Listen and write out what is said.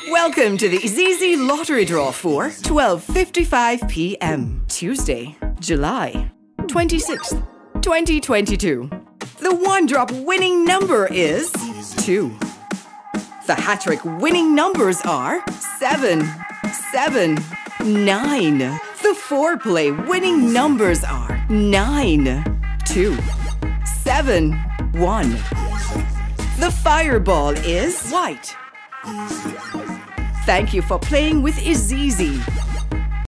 Welcome to the IZIZZI lottery draw for 12:55 p.m. Tuesday, July 26th, 2022. The one-drop winning number is 2. The HaTTrik winning numbers are 7, 7, 9. The four-play winning numbers are 9, 2, 7, 1. The fireball is white. Thank you for playing with IZIZZI.